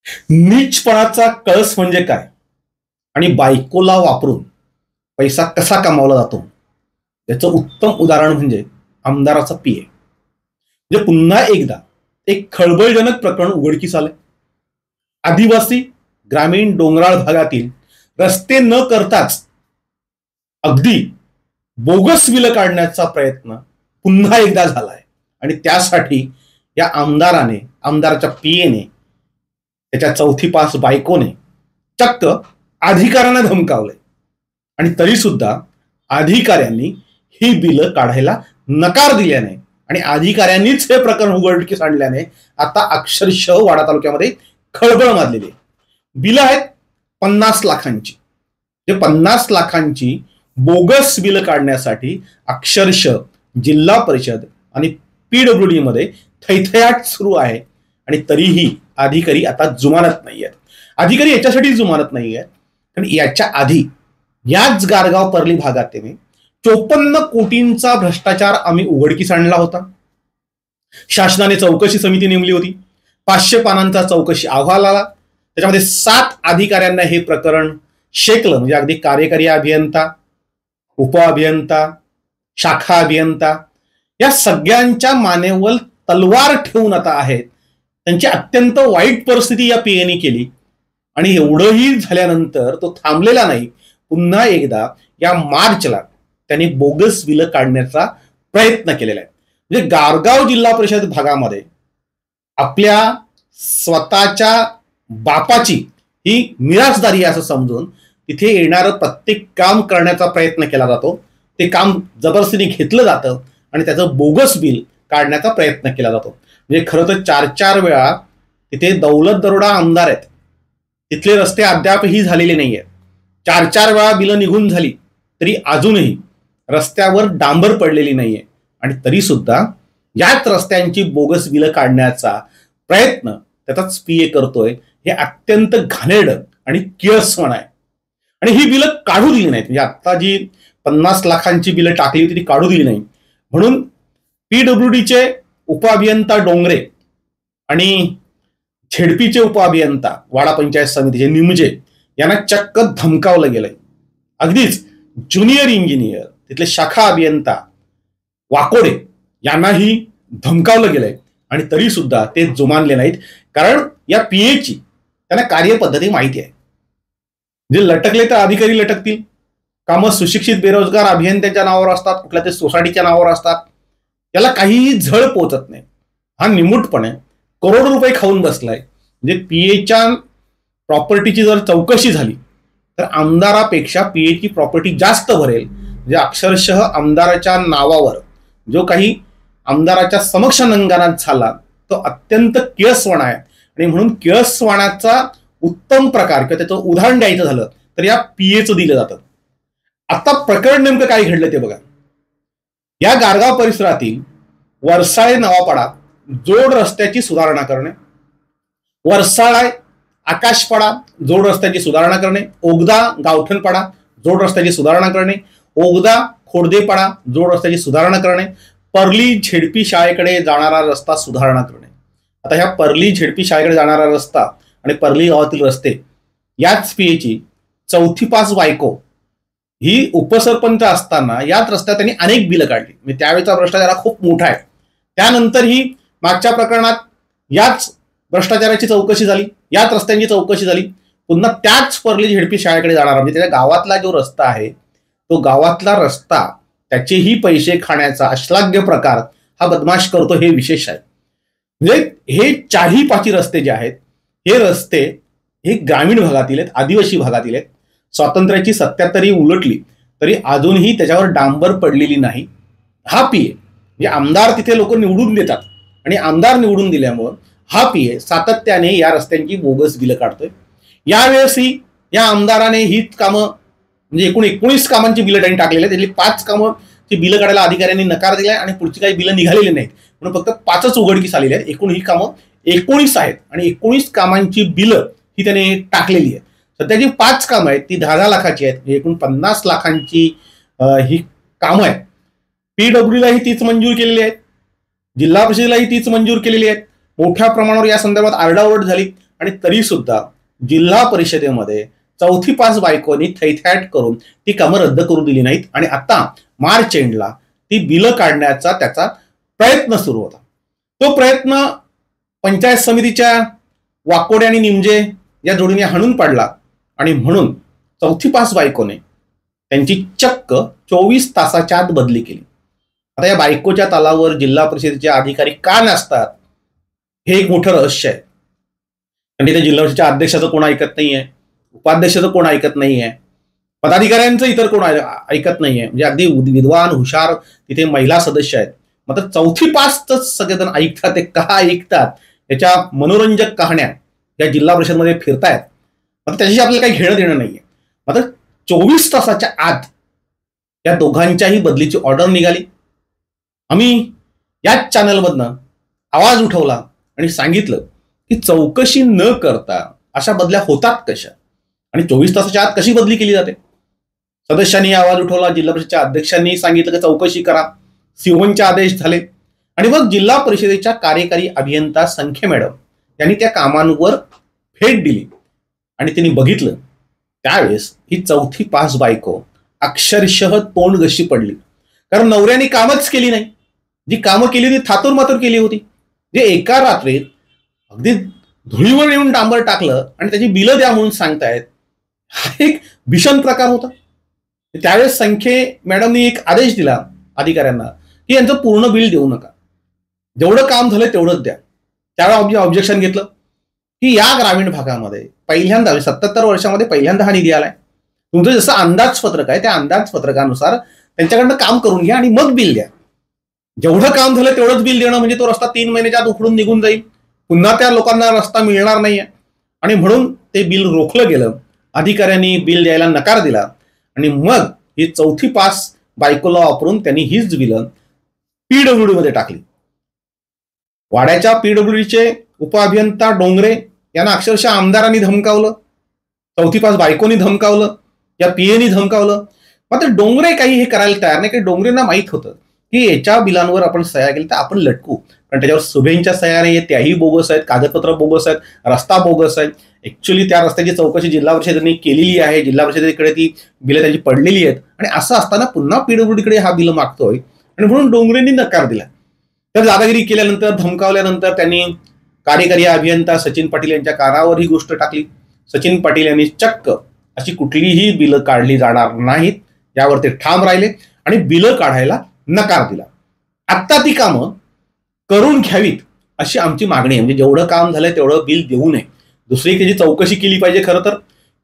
नीचपणाचा कळस म्हणजे काय आणि बायकोला वापरून पैसा कसा कमावला जातो याचं उत्तम उदाहरण म्हणजे आमदाराचा पीए. म्हणजे पुन्हा एकदा एक खळबळजनक प्रकरण उघडकीस आलंय. आदिवासी ग्रामीण डोंगराळ भागातील रस्ते न करताच अगदी बोगस बिलं काढण्याचा प्रयत्न पुन्हा एकदा झालाय आणि त्यासाठी या आमदाराच्या पीएने, त्याच्या चौथी पास बायकोने चक्क अधिकाऱ्यांना धमकावलंय आणि तरी सुद्धा अधिकाऱ्यांनी ही बिलं काढायला नकार दिल्याने आणि अधिकाऱ्यांनीच हे प्रकरण उघडकीस आणल्याने आता अक्षरशः वाडा तालुक्यामध्ये खळबळ माजलेली आहे. बिलं आहेत 50 लाखांची. जे 50 लाखांची बोगस बिलं काढण्यासाठी अक्षरशः जिल्हा परिषद आणि पीडब्ल्यूडी मध्ये थैथयाट सुरू आहे आणि तरीही अधिकारी आता जुमानत नाही आहेत. अधिकारी याच्यासाठी जुमानत नाही आहेत कारण याच्या आधी याच गारगाव परली भागात 54 कोटींचा भ्रष्टाचार आम्ही उघडकीस आणला होता. शासनाने चौकशी समिती नेमली होती. 500 पानांचा चौकशी अहवाल आला. त्याच्यामध्ये 7 अधिकाऱ्यांना हे प्रकरण शेकलं. म्हणजे अगदी कार्यकारी अभियंता, उपअभियंता, शाखा अभियंता या सगळ्यांच्या मानेवर तलवार ठेवून आता आहेत. त्यांची अत्यंत वाईट परिस्थिती या पीएने केली आणि एवढंही झाल्यानंतर तो थांबलेला नाही. पुन्हा एकदा या मार्चला त्यांनी बोगस बिलं काढण्याचा प्रयत्न केलेला आहे. म्हणजे गारगाव जिल्हा परिषद भागामध्ये आपल्या स्वतःच्या बापाची ही मिरासदारी असं समजून तिथे येणारं प्रत्येक काम करण्याचा प्रयत्न केला जातो. ते काम जबरदस्तीने घेतलं जातं आणि त्याचं बोगस बिल काढण्याचा प्रयत्न केला जातो. म्हणजे खरं तर 4-4 वेळा तिथे दौलत दरोडा आमदार आहेत. तिथले रस्ते अद्यापही झालेले नाही आहेत. 4-4 वेळा बिलं निघून झाली तरी अजूनही रस्त्यावर डांबर पडलेली नाहीये आणि तरी सुद्धा याच रस्त्यांची बोगस बिलं काढण्याचा प्रयत्न त्याचाच पीए करतोय. हे अत्यंत घाणेरडं आणि किळसवाणं आहे आणि ही बिलं काढू दिली नाहीत. म्हणजे आता जी 50 लाखांची बिलं टाकली होती ती काढू दिली नाही म्हणून पीडब्ल्यूडीचे उपअभियंता डोंगरे आणि झेडपीचे उपअभियंता वाडा पंचायत समितीचे निमजे यांना चक्क धमकावलं गेलंय. अगदीच ज्युनियर इंजिनियर तिथले शाखा अभियंता वाकोडे यांनाही धमकावलं गेलंय आणि तरी सुद्धा ते जुमानले नाहीत. कारण या पीएची त्यांना कार्यपद्धती माहिती आहे. जे लटकले तर अधिकारी लटकतील. कामं सुशिक्षित बेरोजगार अभियंत्यांच्या नावावर असतात, कुठल्या ते सोसायटीच्या नावावर असतात. याला काहीही झळ पोचत नाही. हा निमूटपणे करोड रुपये खाऊन बसलाय. म्हणजे पीएच्या प्रॉपर्टीची जर चौकशी झाली तर आमदारापेक्षा पीएची प्रॉपर्टी जास्त भरेल. म्हणजे अक्षरशः आमदाराच्या नावावर जो काही आमदाराच्या समक्ष नंगानात झाला तो अत्यंत किळसवाणा आहे आणि म्हणून किळसवाणाचा उत्तम प्रकार किंवा त्याचं उदाहरण द्यायचं झालं तर या पीएचं दिलं जातं. आता प्रकरण नेमकं काय घडलं ते बघा. या गारगाव परिसरातील वरसाळे नवापाडा जोड रस्त्याची सुधारणा करणे, वरसाळे आकाशपाडा जोड रस्त्याची सुधारणा करणे, ओगदा गावठणपाडा जोड रस्त्याची सुधारणा करणे, ओगदा खोडदेपाडा जोड रस्त्याची सुधारणा करणे, परली झेडपी शाळेकडे जाणारा रस्ता सुधारणा करणे. आता ह्या परली झेडपी शाळेकडे जाणारा रस्ता आणि परली गावातील रस्ते याच पीएची चौथी पास बायको ही उपसरपंच असताना याच रस्त्यात त्यांनी अनेक बिलं काढली. म्हणजे त्यावेळेचा भ्रष्टाचार खूप मोठा आहे. त्यानंतर ही मागच्या प्रकरणात याच भ्रष्टाचाराची चौकशी झाली, याच रस्त्यांची चौकशी झाली. पुन्हा त्याच परली झेडपी शाळेकडे जाणार म्हणजे त्याच्या गावातला जो रस्ता आहे तो गावातला रस्ता त्याचेही पैसे खाण्याचा अश्लाघ्य प्रकार हा बदमाश करतो. हे विशेष आहे. म्हणजे हे 4ही-5ही रस्ते जे आहेत हे रस्ते हे ग्रामीण भागातील आहेत, आदिवासी भागातील आहेत. स्वातंत्र्याची 77 उलटली तरी अजूनही त्याच्यावर डांबर पडलेली नाही. हा पीए म्हणजे आमदार तिथे लोक निवडून देतात आणि आमदार निवडून दिल्यामुळं हा पीए सातत्याने या रस्त्यांची बोगस बिलं काढतोय. यावेळेसही या आमदाराने हीच कामं म्हणजे एकूण 19 कामांची बिलं त्यांनी टाकलेली आहेत. त्यातली 5 कामांची बिलं काढायला अधिकाऱ्यांनी नकार दिलाय आणि पुढची काही बिलं निघालेली नाहीत म्हणून फक्त 5च उघडकीस आलेली आहेत. एकूण ही कामं 19 आहेत आणि 19 कामांची बिलं ही त्याने टाकलेली आहेत. सध्याची 5 कामं आहेत ती 10-10 लाखाची आहेत. एकूण 50 लाखांची ही कामं आहेत. पीडब्ल्यूलाही तीच मंजूर केलेली आहेत, जिल्हा परिषदेलाही तीच मंजूर केलेली आहेत. मोठ्या प्रमाणावर या संदर्भात आरडाओरड झाली आणि तरी सुद्धा जिल्हा परिषदेमध्ये चौथी पास बायकोनी थैथॅट करून ती कामं रद्द करू दिली नाहीत आणि आता मार्च एंडला ती बिलं काढण्याचा त्याचा प्रयत्न सुरू होता. तो प्रयत्न पंचायत समितीच्या वाकोडे आणि निमजे या जोडीने हाणून पाडला आणि म्हणून चौथी पास बायकोने त्यांची चक्क 24 तासाच्या आत बदली केली. आता या बायकोच्या तालावर जिल्हा परिषदेचे अधिकारी का नसतात हे एक मोठं रहस्य आहे. आणि तिथे जिल्हा परिषदेच्या अध्यक्षाचं कोण ऐकत नाहीये, उपाध्यक्षाचं कोण ऐकत नाहीये, पदाधिकाऱ्यांचं इतर कोण ऐकत नाहीये. म्हणजे अगदी विद्वान हुशार तिथे महिला सदस्य आहेत, मात्र चौथी पासच सगळेजण ऐकतात. ते का ऐकतात याच्या मनोरंजक कहाण्या या जिल्हा परिषदमध्ये फिरतायत, मात्र त्याच्याशी आपल्याला काही घेणं देणं नाहीये. मात्र 24 तासाच्या आत या दोघांच्याही बदलीची ऑर्डर निघाली. आम्ही याच चॅनलमधनं आवाज उठवला आणि सांगितलं की चौकशी न करता अशा बदल्या होतात कशा आणि 24 तासाच्या आत कशी बदली केली जाते. सदस्यांनी आवाज उठवला, जिल्हा परिषदेच्या अध्यक्षांनी सांगितलं की चौकशी करा, सीओचे आदेश झाले आणि मग जिल्हा परिषदेच्या कार्यकारी अभियंता संखे मॅडम यांनी त्या कामांवर भेट दिली आणि त्यांनी बघितलं. त्यावेळेस ही चौथी पास बायको अक्षरशः तोंडघशी पडली, कारण नवऱ्याने कामच केली नाही. जी कामं केली होती थातूर मातूर केली होती. जे एका रात्रीत अगदी धुळीवर येऊन डांबर टाकलं आणि त्याची बिलं द्या म्हणून सांगतायत, हा एक भीषण प्रकार होता. त्यावेळेस संखे मॅडमनी एक आदेश दिला अधिकाऱ्यांना की यांचं पूर्ण बिल देऊ नका, जेवढं काम झालं तेवढंच द्या. त्यावेळेस ऑब्जेक्शन घेतलं की या ग्रामीण भागामध्ये पहिल्यांदा 77 वर्षामध्ये पहिल्यांदा हा निधी आलाय. तुमचं जसं अंदाजपत्रक आहे त्या अंदाजपत्रकानुसार त्यांच्याकडनं काम करून घ्या आणि मग बिल द्या. जेवढं काम झालं तेवढंच बिल देणं म्हणजे तो रस्ता 3 महिन्याच्या आत उखडून निघून जाईल, पुन्हा त्या लोकांना रस्ता मिळणार नाहीये. आणि म्हणून ते बिल रोखलं गेलं. अधिकाऱ्यांनी बिल द्यायला नकार दिला आणि मग ही चौथी पास बायकोला वापरून त्यांनी हीच बिलं पीडब्ल्यूडी मध्ये टाकली. वाड्याच्या पीडब्ल्यूडीचे उपअभियंता डोंगरे यांना अक्षरशः आमदारांनी धमकावलं, चौथी पास बायकोनी धमकावलं, या पीएनी धमकावलं. मात्र डोंगरे काही हे करायला तयार नाही, की डोंगरेंना माहित होतं की याच्या बिलांवर आपण सह्या केल्या तर आपण लटकू, कारण त्याच्यावर सुभेंच्या सह्या नाही आहेत, त्याही बोगस आहेत, कागदपत्र बोगस आहेत, रस्ता बोगस आहे. ऍक्च्युअली त्या रस्त्याची चौकशी जिल्हा परिषदेने केलेली आहे, जिल्हा परिषदेकडे ती बिलं त्याची पडलेली आहेत आणि असं असताना पुन्हा पीडब्ल्यूडीकडे हा बिल मागतोय आणि म्हणून डोंगरेंनी नकार दिला. तर दादागिरी केल्यानंतर धमकावल्यानंतर त्यांनी कार्यकारी अभियंता सचिन पाटील यांच्या कानावर ही गोष्ट टाकली. सचिन पाटील यांनी चक्क अशी कुठलीही बिलं काढली जाणार नाहीत यावर ते ठाम राहिले आणि बिलं काढायला नकार दिला. आत्ता ती कामं करून घ्यावीत अशी आमची मागणी आहे. म्हणजे जेवढं काम झालंय तेवढं बिल देऊ नये. दुसरी त्याची चौकशी केली पाहिजे. खरं तर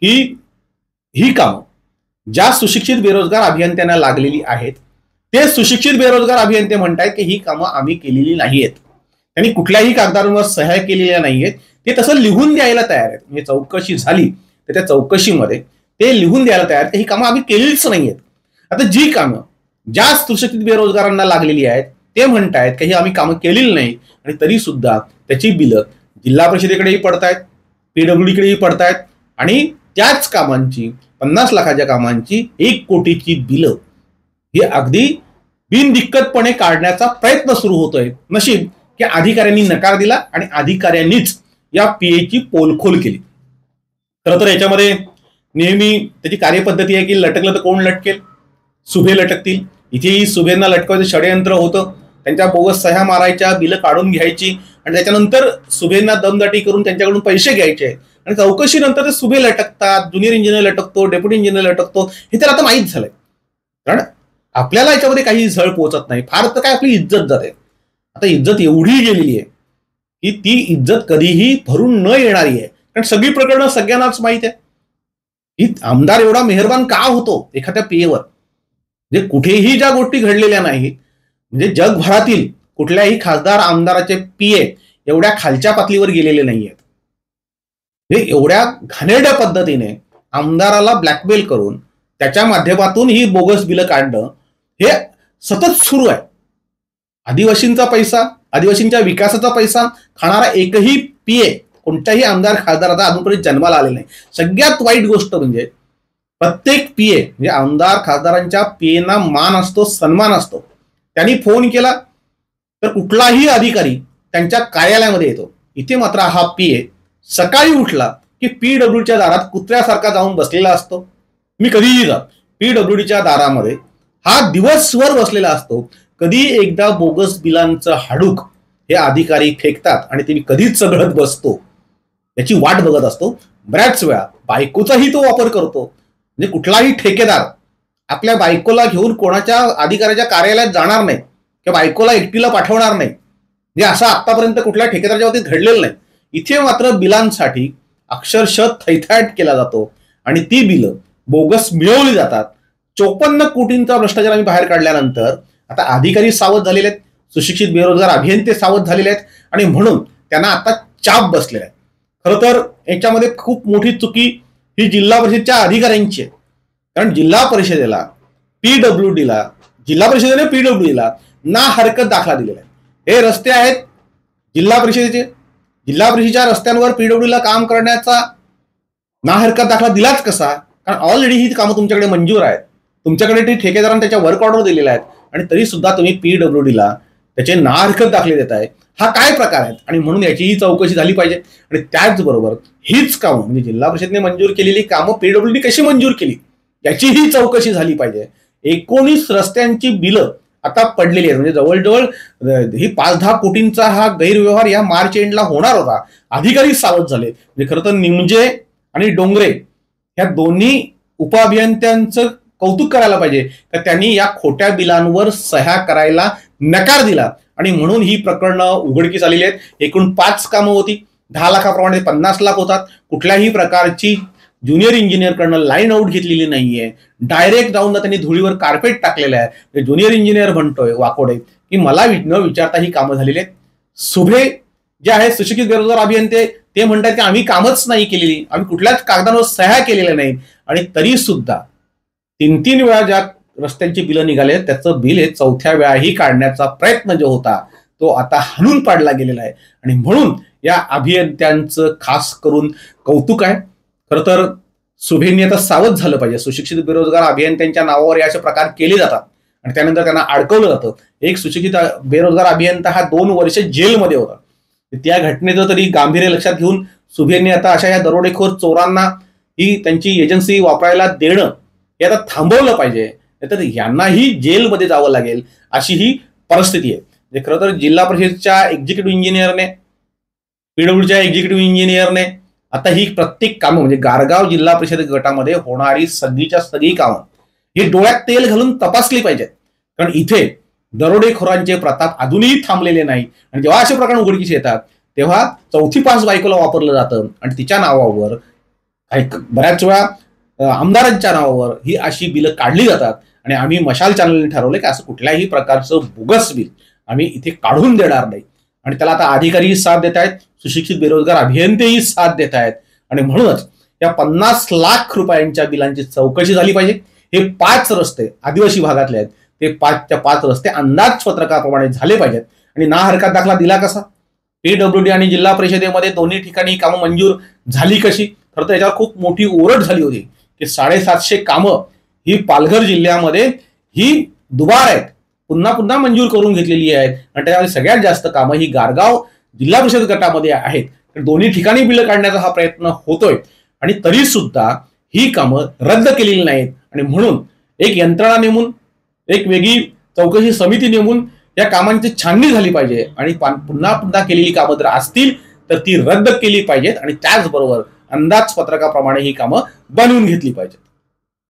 ही कामं ज्या सुशिक्षित बेरोजगार अभियंत्यांना लागलेली आहेत ते सुशिक्षित बेरोजगार अभियंते म्हणतायत की ही कामं आम्ही केलेली नाहीयेत, त्यांनी कुठल्याही कागदांवर सह्या केलेल्या नाहीयेत, ते तसं लिहून द्यायला तयार आहेत. म्हणजे चौकशी झाली तर त्या चौकशीमध्ये ते लिहून द्यायला तयार आहेत की ही कामं आम्ही केलेलीच नाहीयेत. आता जी कामं ज्या सुशिक्षित बेरोजगारांना लागलेली आहेत ते म्हणतायत की ही आम्ही कामं केलेली नाही आणि तरी सुद्धा त्याची बिलं जिल्हा परिषदेकडेही पडतायत, पीडब्ल्यूडीकडेही पडतायत आणि त्याच कामांची 50 लाखाच्या कामांची 1 कोटीची बिलं ही अगदी बिनदिक्कतपणे काढण्याचा प्रयत्न सुरू होतोय. नशीब की अधिकाऱ्यांनी नकार दिला आणि अधिकाऱ्यांनीच या पीएची पोलखोल केली. खरं तर याच्यामध्ये नेहमी त्याची कार्यपद्धती आहे की लटकलं तर कोण लटकेल, सुभे लटकतील. इथेही सुभेंना लटकवायचं षडयंत्र होतं. त्यांच्या बोगस सह्या मारायच्या, बिलं काढून घ्यायची आणि त्याच्यानंतर सुभेंना दमदाटी करून त्यांच्याकडून पैसे घ्यायचे आणि चौकशीनंतर ते सुभे लटकतात, ज्युनियर इंजिनियर लटकतो, डेप्युटी इंजिनियर लटकतो. हे तर आता माहीत झालंय. कारण आपल्याला याच्यामध्ये काही झळ पोहोचत नाही. फार तर काय आपली इज्जत जाते. आता इज्जत एवढी गेलेली आहे की ती इज्जत कधीही भरून न येणारी आहे. कारण सगळी प्रकरणं सगळ्यांनाच माहित आहे की आमदार एवढा मेहरबान का होतो एखाद्या पीएवर. म्हणजे कुठेही ज्या गोष्टी घडलेल्या नाहीत, म्हणजे जगभरातील कुठल्याही खासदार आमदाराचे पीए एवढ्या खालच्या पातळीवर गेलेले नाहीयेत. म्हणजे एवढ्या घाणेरड्या पद्धतीने आमदाराला ब्लॅकमेल करून त्याच्या माध्यमातून ही बोगस बिलं काढणं हे सतत सुरू आहे. आदिवासींचा पैसा, आदिवासींच्या विकासाचा पैसा खाणारा एकही पीए कोणत्याही आमदार खासदाराचा अजूनपर्यंत जन्माला आलेला नाही. सगळ्यात वाईट गोष्ट म्हणजे प्रत्येक पीए म्हणजे आमदार खासदारांच्या पीएना मान असतो, सन्मान असतो. त्यांनी फोन केला तर कुठलाही अधिकारी त्यांच्या कार्यालयामध्ये येतो. इथे मात्र हा पीए सकाळी उठला की पीडब्ल्यूडीच्या दारात कुत्र्यासारखा जाऊन बसलेला असतो. मी कधीही जा पीडब्ल्यूडीच्या दारामध्ये हा दिवसभर बसलेला असतो. कधी एकदा बोगस बिलांचं हाडूक हे अधिकारी फेकतात आणि ते मी कधीच चघळत बसतो, याची वाट बघत असतो. बऱ्याच वेळा बायकोचाही तो वापर करतो. म्हणजे कुठलाही ठेकेदार आपल्या बायकोला घेऊन कोणाच्या अधिकाऱ्याच्या कार्यालयात जाणार नाही किंवा बायकोला एकटीला पाठवणार नाही. म्हणजे असं आतापर्यंत कुठल्या ठेकेदाराच्या बाबतीत घडलेलं नाही. इथे मात्र बिलांसाठी अक्षरशः थैथाट केला जातो आणि ती बिलं बोगस मिळवली जातात. 54 कोटींचा भ्रष्टाचार आम्ही बाहेर काढल्यानंतर आता अधिकारी सावध झालेले आहेत, सुशिक्षित बेरोजगार अभियंते सावध झालेले आहेत आणि म्हणून त्यांना आता चाप बसलेला आहे. खरं तर याच्यामध्ये खूप मोठी चुकी ही जिल्हा परिषदेच्या अधिकाऱ्यांची आहे. कारण जिल्हा परिषदेला जिल्हा परिषदेने पीडब्ल्यूडीला ना हरकत दाखला दिलेला आहे. हे रस्ते आहेत जिल्हा परिषदेचे, जिल्हा परिषदेच्या रस्त्यांवर पीडब्ल्यूडीला काम करण्याचा ना हरकत दाखला दिलाच कसा? कारण ऑलरेडी ही कामं तुमच्याकडे मंजूर आहेत, तुमच्याकडे ती ठेकेदारांनी त्याच्या वर्क ऑर्डर दिलेल्या आहेत आणि तरी सुद्धा तुम्ही पीडब्ल्यूडीला त्याचे ना हरकत दाखले देताय. हा काय प्रकार आहे? आणि म्हणून याचीही चौकशी झाली पाहिजे. आणि त्याचबरोबर हीच कामं म्हणजे जिल्हा परिषदेने मंजूर केलेली कामं पीडब्ल्यूडी कशी मंजूर केली याचीही चौकशी झाली पाहिजे. 19 रस्त्यांची बिलं आता पडलेली आहेत. म्हणजे जवळजवळ ही 5-10 कोटींचा हा गैरव्यवहार या मार्च एंडला होणार होता. अधिकारी सावध झाले. म्हणजे खरं तर निमजे आणि डोंगरे ह्या दोन्ही उपअभियंत्यांचं कौतुक करायला पाहिजे तर त्यांनी या खोट्या बिलांवर सह्या करायला नकार दिला आणि म्हणून ही प्रकरणं उघडकीस आलेली आहेत. एकूण 5 कामं होती. 10 लाखाप्रमाणे 50 लाख होतात. कुठल्याही प्रकारची ज्युनियर इंजिनियरकडनं लाईन आउट घेतलेली नाहीये. डायरेक्ट जाऊन त्यांनी धुळीवर कार्पेट टाकलेलं आहे. ज्युनियर इंजिनियर म्हणतोय वाकोडे की मला न विचारता ही कामं झालेली आहेत. सुभे जे आहेत सुशिक्षित बेरोजगार अभियंते ते म्हणतात की आम्ही कामच नाही केलेली, आम्ही कुठल्याच कागदांवर सह्या केलेल्या नाहीत आणि तरी सुद्धा 3 वेळा ज्या रस्त्यांची बिलं निघाले त्याचं बिल हे 4थ्या वेळाही काढण्याचा प्रयत्न जो होता तो आता हाणून पाडला गेलेला आहे. आणि म्हणून या अभियंत्यांचं खास करून कौतुक आहे. खरं तर सुभेंनी आता सावध झालं पाहिजे. सुशिक्षित बेरोजगार अभियंत्यांच्या नावावर असे प्रकार केले जातात आणि त्यानंतर त्यांना अडकवलं जातं. एक सुशिक्षित बेरोजगार अभियंता हा 2 वर्ष जेलमध्ये होता. त्या घटनेचं तरी गांभीर्य लक्षात घेऊन सुभेंनी आता अशा या दरोडेखोर चोरांना ही त्यांची एजन्सी वापरायला देणं हे आता थांबवलं पाहिजे. तर यांनाही जेलमध्ये जावं लागेल अशी ही परिस्थिती आहे. म्हणजे खरं तर जिल्हा परिषदेच्या एक्झिक्युटिव्ह इंजिनियरने पीडब्ल्यूडीच्या एक्झिक्युटिव्ह इंजिनियरने आता ही प्रत्येक कामं म्हणजे गारगाव जिल्हा परिषद गटामध्ये होणारी सगळीच्या सगळी कामं ही डोळ्यात तेल घालून तपासली पाहिजेत. कारण इथे दरोडेखोरांचे प्रताप अजूनही थांबलेले नाही आणि जेव्हा असे प्रकार उघडकीस येतात तेव्हा 4थी पास बायकोला वापरलं जातं आणि तिच्या नावावर बऱ्याच वेळा आमदारांच्या नावावर ही अशी बिलं काढली जातात. आणि आम्ही मशाल चॅनलने ठरवलं की असं कुठल्याही प्रकारचं बोगस बिल आम्ही इथे काढून देणार नाही. आणि त्याला आता अधिकारीही साथ देत आहेत, सुशिक्षित बेरोजगार अभियंतेही साथ देत आहेत. आणि म्हणूनच या 50 लाख रुपयांच्या बिलांची चौकशी झाली पाहिजे. हे 5 रस्ते आदिवासी भागातले आहेत, ते 5 रस्ते अंदाजपत्रकाप्रमाणे झाले पाहिजेत. आणि ना हरकत दाखला दिला कसा? पीडब्ल्यूडी आणि जिल्हा परिषदेमध्ये दोन्ही ठिकाणी कामं मंजूर झाली कशी? खरं तर याच्यावर खूप मोठी ओरड झाली होती की 750 कामं ही पालघर जिल्ह्यामध्ये ही दुबार आहेत, पुन्हा पुन्हा मंजूर करून घेतलेली आहेत आणि त्याच्यामध्ये सगळ्यात जास्त कामं ही गारगाव जिल्हा परिषद गटामध्ये आहेत. तर दोन्ही ठिकाणी बिलं काढण्याचा हा प्रयत्न होतोय आणि तरी सुद्धा ही कामं रद्द केलेली नाहीत. आणि म्हणून एक यंत्रणा नेमून एक वेगळी चौकशी समिती नेमून या कामांची छाननी झाली पाहिजे आणि पुन्हा पुन्हा केलेली कामं जर असतील तर ती रद्द केली पाहिजेत आणि त्याचबरोबर अंदाजपत्रकाप्रमाणे ही कामं बनवून घेतली पाहिजेत.